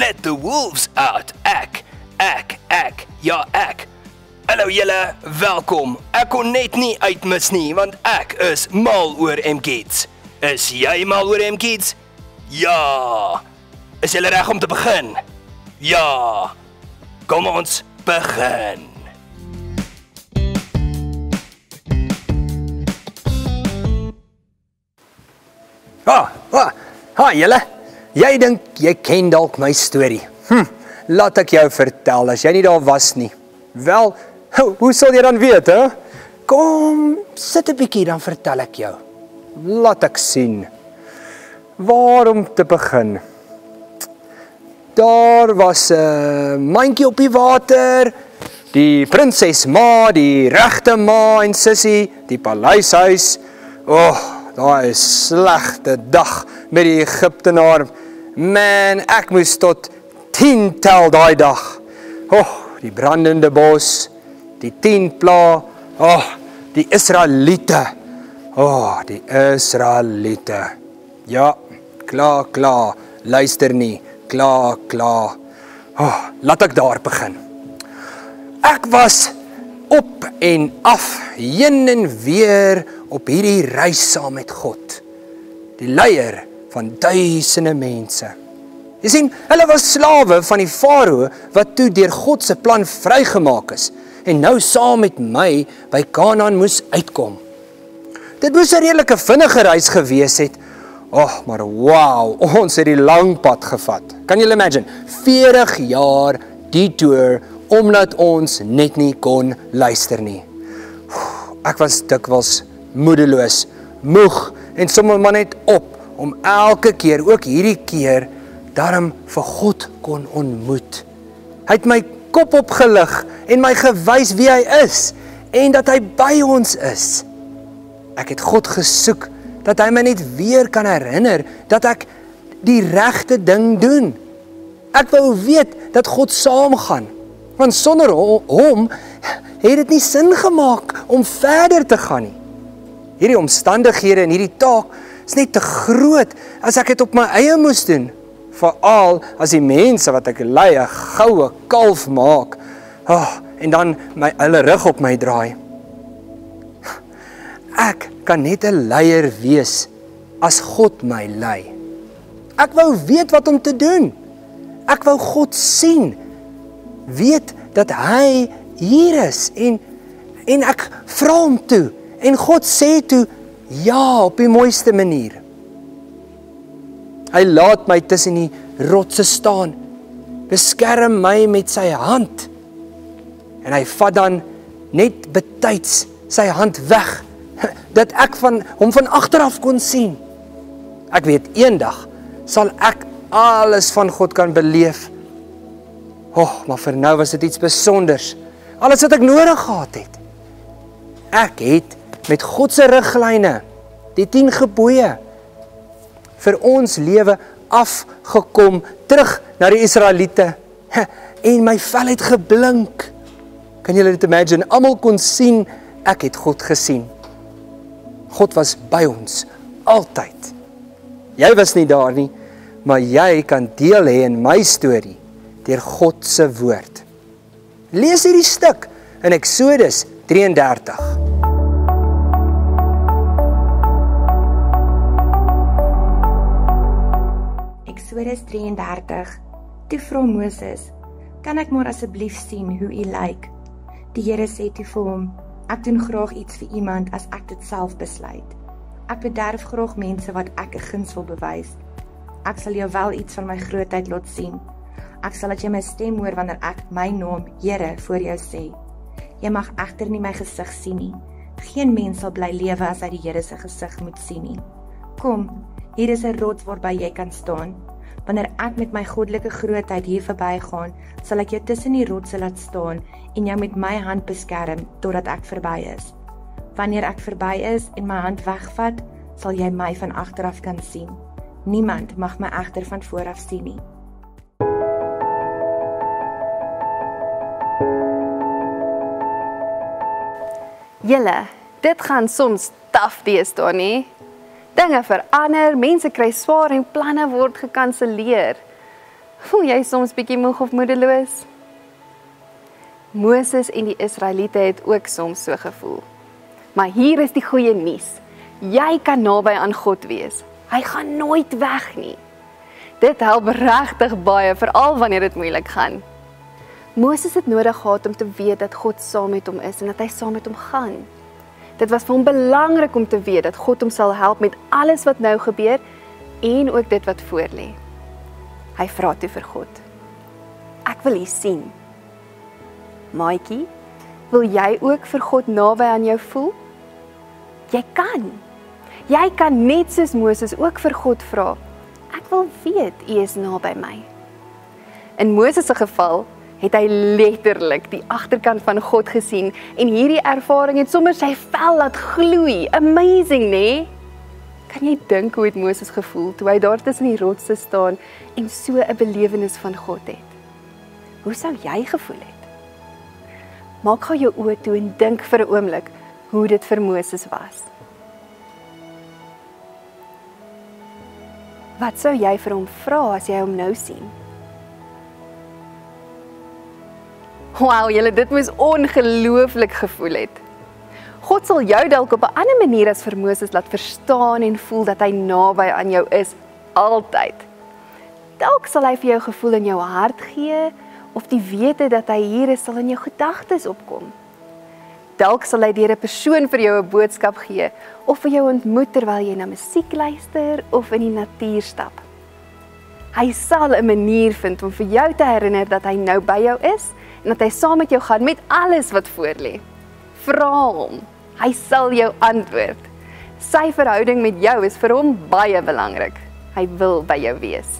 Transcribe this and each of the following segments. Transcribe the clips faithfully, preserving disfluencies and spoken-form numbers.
let the wolves out. Ek, ek, ek, ja ek. Hallo julle, welkom. Ek kon net nie uitmis nie, want ek is mal oor M-Kids. Is jy mal oor M-Kids? Ja. Is julle reg om te begin? Ja. Kom ons begin. Ah, ah, ha julle. Jy dink jy ken dalk my storie. Hm, laat ek jou vertel as jy nie daar was nie. Wel, hoe sal jy dan weet, hè? Kom, sit 'n bietjie dan vertel ek jou. Laat ek sien. Waar om te begin? Daar was 'n mandjie op die water, die prinses ma, die regte ma en sussie, die paleishuis. Oh, daar is slegte dag met die Egiptenaar. Man, ek moes tot tien tel daai dag. Oh, die brandende bos, die tien pla, oh, die Israeliete. Oh, die Israeliete. Ja, klaar, klaar, luister nie, klaar, klaar. Oh, laat ek daar begin. Ek was op en af, heen en weer op hierdie reis saam met God. Die leier van duisende mense. Jy sien, hulle was slawe van die farao wat toe deur God se plan vrygemaak is en nou saam met my by Kanaan moes uitkom. Dit moes 'n redelike vinnige reis gewees het. Oh, maar wow, ons het die lang pad gevat. Kan jy imagine? veertig jaar detour omdat ons net nie kon luister nie. Ek was dikwels moedeloos, moeg en sommer maar net op om elke keer, ook hierdie keer, daarom vir God kon ontmoet. Hy het my kop opgelig en my gewys wie hy is en dat hy by ons is. Ek het God gesoek dat hy my net weer kan herinner dat ek die regte ding doen. Ek wou weet dat God saamgaan, want sonder hom het dit nie sin gemaak om verder te gaan nie. Hierdie omstandighede en hierdie taak is net te groot as ek dit op my eie moes doen. Veral as die mense wat ek lei 'n goue kalf maak, oh, en dan my hulle rug op my draai. Ek kan net 'n leier wees as God my lei. Ek wou weet wat om te doen. Ek wou God sien. Weet dat hy hier is en en ek vra hom toe en God sê toe ja op die mooiste manier. Hy laat my tussen die rotse staan, beskerm my met sy hand en hy vat dan net betyds sy hand weg dat ek van hom van agteraf kon sien. Ek weet eendag sal ek alles van God kan beleef. Oh, maar vir nou was dit iets besonders. Alles wat ek nodig gehad het. Ek het met God se riglyne, die tien gebooie, vir ons lewe afgekom, terug na die Israeliete. En my vel het geblink. Kan julle dit imagine? Almal kon sien, ek het God gesien. God was by ons, altyd. Jy was nie daar nie, maar jy kan deel hê in my storie, deur God se woord. Lees hierdie stuk in Eksodus drie en dertig. Eksodus drie en dertig. Toe vra Moses, kan ek maar asseblief sien hoe u lyk? Die Here sê toe vir hom, ek doen graag iets vir iemand as ek dit self besluit. Ek bederf graag mense wat ek 'n guns wil bewys. Ek sal jou wel iets van my grootheid laat sien. Ek sal dat jy my stem hoor wanneer ek my naam, Here, voor jou sê. Jy mag egter nie my gesig sien nie. Geen mens sal bly lewe as hy die Here se gesig moet sien nie. Kom, hier is 'n rots waarby jy kan staan. Wanneer ek met my goddelike grootheid hier verbygaan, sal ek jou tussen die rotse laat staan en jou met my hand beskerm totdat ek verby is. Wanneer ek verby is en my hand wegvat, sal jy my van agteraf kan sien. Niemand mag my egter van vooraf sien nie. Julle, dit gaan soms taaf deesdae nie. Dinge verander, mense kry swaar en planne word gekanseleer. Voel jy soms bietjie moeg of moedeloos? Moses en die Israeliete het ook soms so gevoel. Maar hier is die goeie nuus. Jy kan naby aan God wees. Hy gaan nooit weg nie. Dit help regtig baie, veral wanneer dit moeilik gaan. Moses het nodig gehad om te weet dat God saam met hom is en dat hy saam met hom gaan. Dit was vir hom belangrik om te weet dat God hom sal help met alles wat nou gebeur en ook dit wat voorlê. Hy vra toe vir God: Ek wil U sien. Maatjie, wil jy ook vir God naby aan jou voel? Jy kan. Jy kan net soos Moses ook vir God vra: Ek wil weet U is naby my. In Moses se geval het hy letterlik die agterkant van God gesien en hierdie ervaring het sommer sy vel laat gloei. Amazing, né? Kan jy dink hoe het Moses gevoel toe hy daar tussen die rotse staan en so 'n belewenis van God het? Hoe sou jy gevoel het? Maak gou jou oë toe en dink vir 'n oomblik hoe dit vir Moses was. Wat sou jy vir hom vra as jy hom nou sien? Wauw, julle, dit moes ongelooflik gevoel het. God sal jou dalk op 'n ander manier as vir Moses laat verstaan en voel dat hy naby aan jou is, altyd. Dalk sal hy vir jou gevoel in jou hart gee, of die wete dat hy hier is sal in jou gedagtes opkom. Dalk sal hy deur 'n persoon vir jou 'n boodskap gee, of vir jou ontmoet terwyl jy na musiek luister of in die natuur stap. Hy sal 'n manier vind om vir jou te herinner dat hy nou by jou is en dat hy saam met jou gaan met alles wat voorlê. Vra hom, hy sal jou antwoord. Sy verhouding met jou is vir hom baie belangrik. Hy wil by jou wees.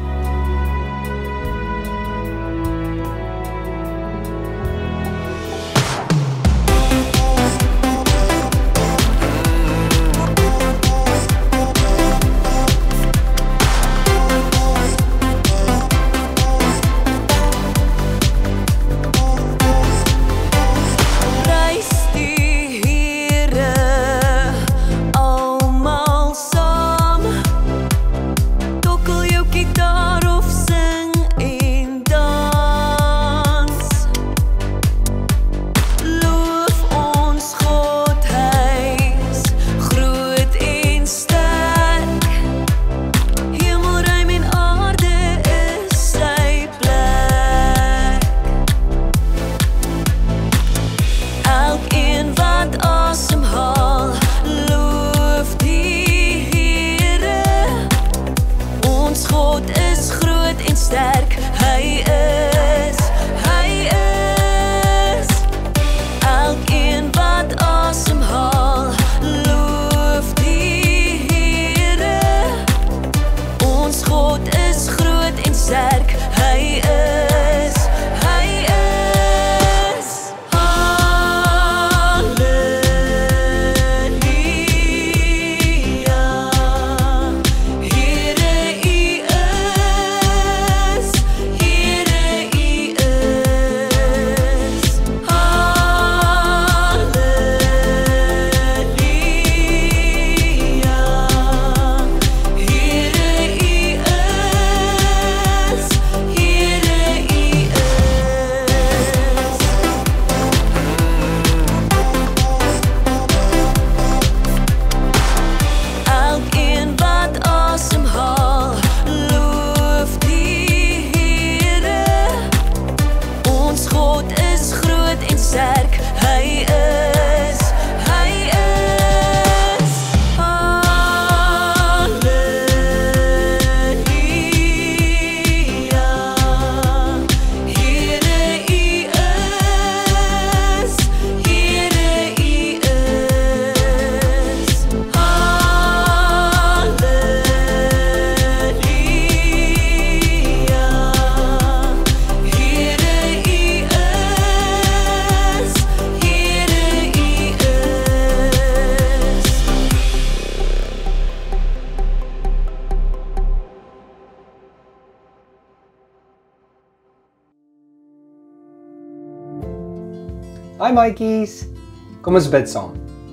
Hi maatjies, kom ons bid saam.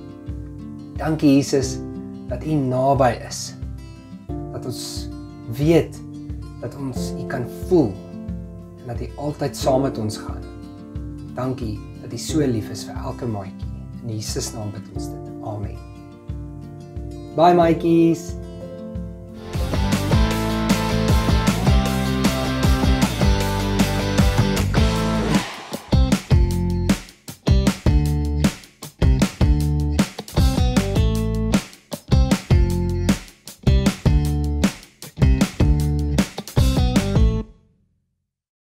Dankie Jesus dat U naby is. Dat ons weet dat ons U kan voel en dat U altyd saam met ons gaan. Dankie dat U so lief is vir elke maatjie. In Jesus naam bid ons dit. Amen. Bye maatjies.